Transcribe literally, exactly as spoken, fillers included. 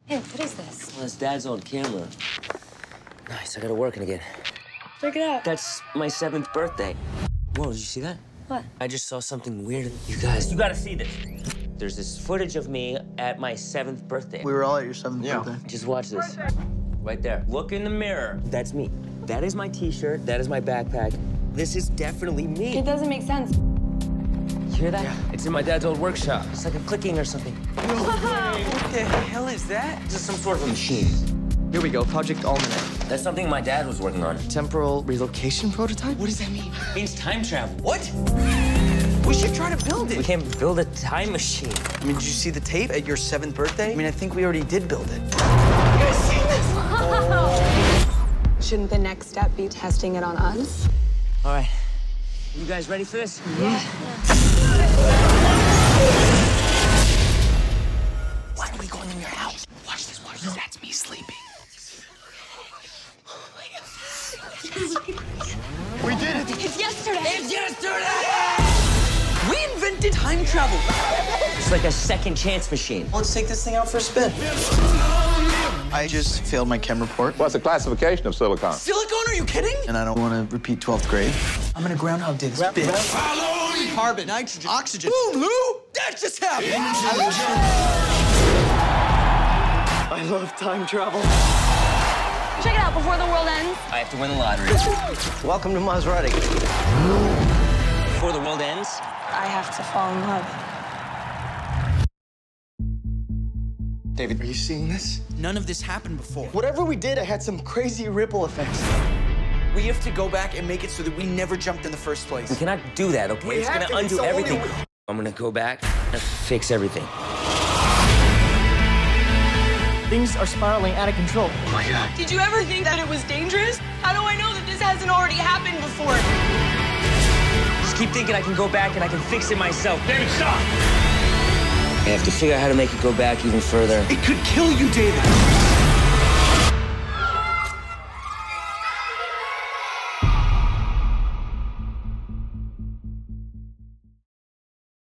Hey, what is this? Well, it's Dad's old camera. Nice, I got it working again. Check it out. That's my seventh birthday. Whoa, did you see that? What? I just saw something weird. You guys, you gotta see this. There's this footage of me at my seventh birthday. We were all at your seventh Yeah. birthday. Just watch this. Right there. Look in the mirror. That's me. That is my t-shirt. That is my backpack. This is definitely me. It doesn't make sense. You hear that? Yeah. It's in my dad's old workshop. It's like a clicking or something. What the hell is that? This is some sort of a machine. Here we go, Project Almanac. That's something my dad was working on. Temporal relocation prototype? What does that mean? It means time travel. What? We should try to build it. We can't build a time machine. I mean, did you see the tape at your seventh birthday? I mean, I think we already did build it. You guys see this? Oh. Shouldn't the next step be testing it on us? All right. You guys ready for this? Yeah. Why are we going in your house? Watch this, watch this. That's me sleeping. We did it! It's yesterday. It's yesterday! We invented time travel. It's like a second chance machine. Let's take this thing out for a spin. I just failed my chem report, What's the classification of silicon? Silicon, are you kidding? and I don't want to repeat twelfth grade. I'm gonna groundhog day this bitch. Carbon, nitrogen, oxygen. Boom, Lou! That just happened! I love time travel. Check it out before the world ends. I have to win the lottery. Welcome to Maserati. Before the world ends, I have to fall in love. David, are you seeing this? None of this happened before. Whatever we did, it had some crazy ripple effects. We have to go back and make it so that we never jumped in the first place. we cannot do that, okay? We it's have gonna to. It's undo the only everything. way. I'm gonna go back and fix everything. Things are spiraling out of control. Oh my God. Did you ever think that it was dangerous? How do I know that this hasn't already happened before? Just keep thinking I can go back and I can fix it myself. David, stop! I have to figure out how to make it go back even further. It could kill you, David.